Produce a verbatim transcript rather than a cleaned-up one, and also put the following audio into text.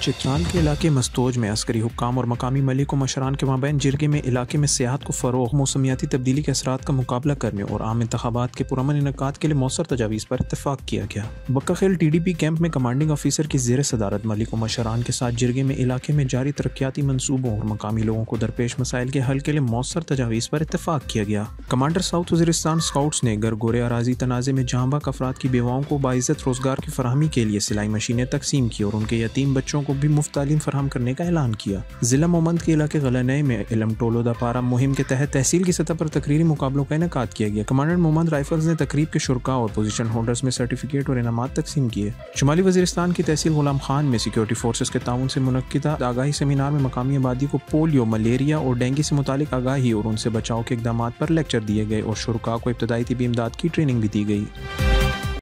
چترال کے علاقے مستوج میں عسکری حکام اور مقامی ملک و مشران کے مابین جرگے میں علاقے میں سیاحت کو فروغ، موسمیاتی تبدیلی کے اثرات کا مقابلہ کرنے اور عام انتخابات کے پرامن انعقاد کے لیے مؤثر تجاویز پر اتفاق کیا گیا۔ Bakka Khel T D P camp میں کمانڈنگ آفیسر کی زیر صدارت ملک و مشران کے ساتھ جرگے میں علاقے میں جاری ترقیاتی منصوبوں اور مقامی لوگوں کو درپیش مسائل کے حل کے لیے مؤثر تجاویز پر اتفاق کیا گیا۔ کمانڈر ساؤتھ وزیرستان اسکاؤٹس نے گرگورے اراضی تنازع میں جاں بحق افراد کی بیواؤں کو باعزت روزگار کی فراہمی کے لیے سلائی مشینیں تقسیم کی اور ان کے یتیم بچوں کو بھی مفت تعلیم فراہم کرنے کا اعلان کیا۔ ضلع مومند کے علاقے غلانئے میں علم ٹولو دا پارا مہم کے تحت تحصیل کی سطح پر تقریری مقابلوں کا انعقاد کیا گیا۔ کمانڈر مومند رائفلز نے تقریب کے شرکاء اور پوزیشن ہولڈرز میں سرٹیفکیٹ اور انعامات تقسیم کیے۔ شمالی وزیرستان کی تحصیل غلام خان میں سیکورٹی فورسز کے تعاون سے منعقدہ آگاہی سیمینار میں مقامی آبادی کو پولیو، ملیریا اور ڈینگی سے متعلق آگاہی اور ان سے بچاؤ کے اقدامات پر لیکچر دیے گئے اور شرکاء کو ابتدائی طبی امداد کی ٹریننگ بھی دی گئی۔